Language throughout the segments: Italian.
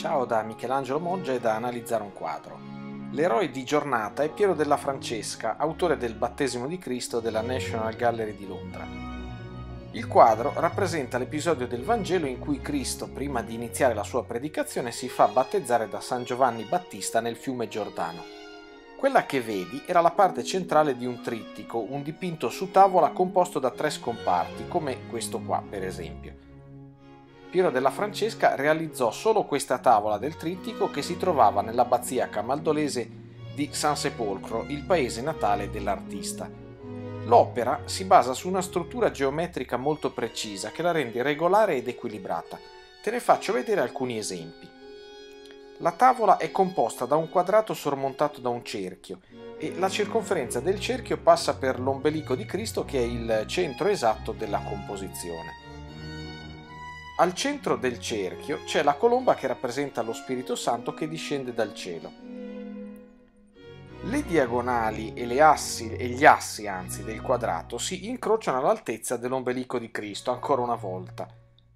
Ciao da Michelangelo Moggia e da Analizzare un quadro. L'eroe di giornata è Piero della Francesca, autore del Battesimo di Cristo della National Gallery di Londra. Il quadro rappresenta l'episodio del Vangelo in cui Cristo, prima di iniziare la sua predicazione, si fa battezzare da San Giovanni Battista nel fiume Giordano. Quella che vedi era la parte centrale di un trittico, un dipinto su tavola composto da 3 scomparti, come questo qua per esempio. Piero della Francesca realizzò solo questa tavola del trittico che si trovava nell'abbazia camaldolese di San Sepolcro, il paese natale dell'artista. L'opera si basa su una struttura geometrica molto precisa che la rende regolare ed equilibrata. Te ne faccio vedere alcuni esempi. La tavola è composta da un quadrato sormontato da un cerchio e la circonferenza del cerchio passa per l'ombelico di Cristo, che è il centro esatto della composizione. Al centro del cerchio c'è la colomba che rappresenta lo Spirito Santo che discende dal cielo. Le diagonali e gli assi del quadrato si incrociano all'altezza dell'ombelico di Cristo, ancora una volta.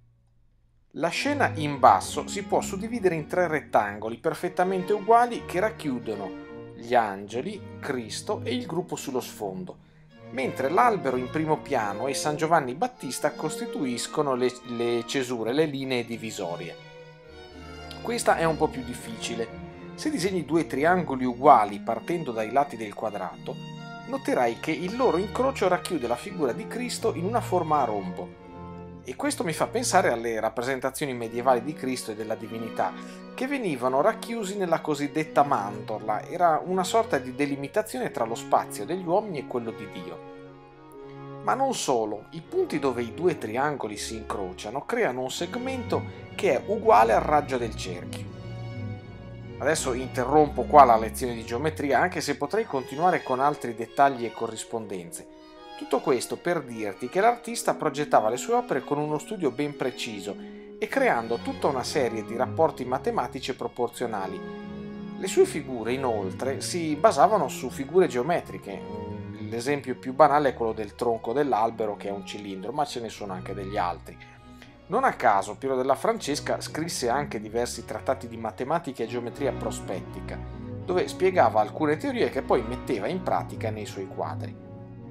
La scena in basso si può suddividere in 3 rettangoli perfettamente uguali che racchiudono gli angeli, Cristo e il gruppo sullo sfondo, mentre l'albero in primo piano e San Giovanni Battista costituiscono le cesure, le linee divisorie. Questa è un po' più difficile. Se disegni 2 triangoli uguali partendo dai lati del quadrato, noterai che il loro incrocio racchiude la figura di Cristo in una forma a rombo. E questo mi fa pensare alle rappresentazioni medievali di Cristo e della divinità, che venivano racchiusi nella cosiddetta mandorla. Era una sorta di delimitazione tra lo spazio degli uomini e quello di Dio. Ma non solo, i punti dove i 2 triangoli si incrociano creano un segmento che è uguale al raggio del cerchio. Adesso interrompo qua la lezione di geometria, anche se potrei continuare con altri dettagli e corrispondenze. Tutto questo per dirti che l'artista progettava le sue opere con uno studio ben preciso e creando tutta una serie di rapporti matematici e proporzionali. Le sue figure, inoltre, si basavano su figure geometriche. L'esempio più banale è quello del tronco dell'albero, che è un cilindro, ma ce ne sono anche degli altri. Non a caso Piero della Francesca scrisse anche diversi trattati di matematica e geometria prospettica, dove spiegava alcune teorie che poi metteva in pratica nei suoi quadri.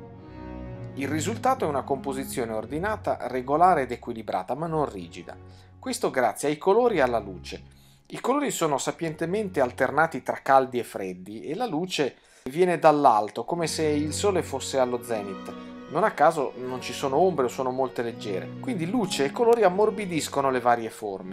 Il risultato è una composizione ordinata, regolare ed equilibrata, ma non rigida. Questo grazie ai colori e alla luce. I colori sono sapientemente alternati tra caldi e freddi e la luce viene dall'alto, come se il sole fosse allo zenith. Non a caso non ci sono ombre o sono molte leggere, quindi luce e colori ammorbidiscono le varie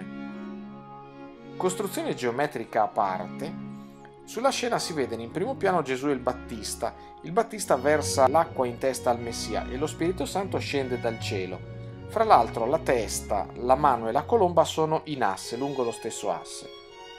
forme. Costruzione geometrica a parte, sulla scena si vede in primo piano Gesù e il Battista versa l'acqua in testa al Messia e lo Spirito Santo scende dal cielo. Fra l'altro la testa, la mano e la colomba sono in asse, lungo lo stesso asse.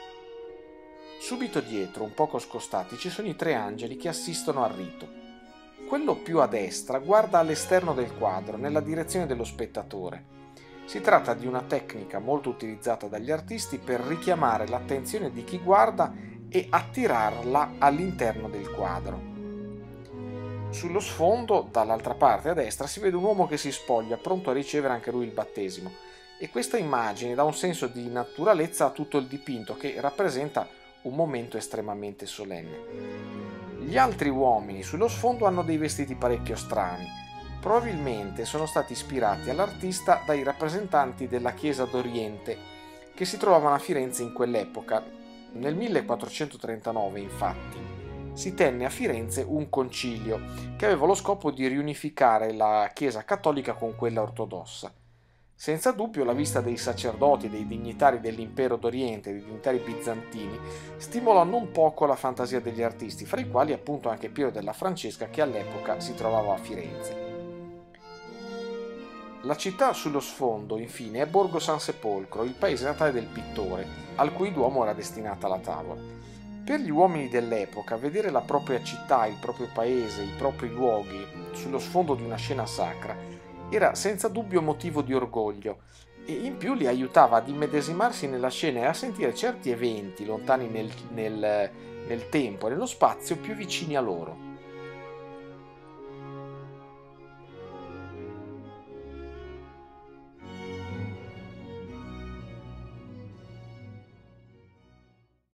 Subito dietro, un poco scostati, ci sono i 3 angeli che assistono al rito. Quello più a destra guarda all'esterno del quadro, nella direzione dello spettatore. Si tratta di una tecnica molto utilizzata dagli artisti per richiamare l'attenzione di chi guarda e attirarla all'interno del quadro. Sullo sfondo, dall'altra parte a destra, si vede un uomo che si spoglia, pronto a ricevere anche lui il battesimo, e questa immagine dà un senso di naturalezza a tutto il dipinto, che rappresenta un momento estremamente solenne. Gli altri uomini sullo sfondo hanno dei vestiti parecchio strani. Probabilmente sono stati ispirati all'artista dai rappresentanti della Chiesa d'Oriente che si trovavano a Firenze in quell'epoca. Nel 1439, infatti, si tenne a Firenze un concilio che aveva lo scopo di riunificare la Chiesa cattolica con quella ortodossa. Senza dubbio la vista dei sacerdoti e dei dignitari dell'impero d'Oriente, dei dignitari bizantini, stimolò non poco la fantasia degli artisti, fra i quali appunto anche Piero della Francesca, che all'epoca si trovava a Firenze. La città sullo sfondo, infine, è Borgo San Sepolcro, il paese natale del pittore, al cui duomo era destinata la tavola. Per gli uomini dell'epoca, vedere la propria città, il proprio paese, i propri luoghi sullo sfondo di una scena sacra era senza dubbio motivo di orgoglio e in più li aiutava ad immedesimarsi nella scena e a sentire certi eventi lontani nel tempo e nello spazio più vicini a loro.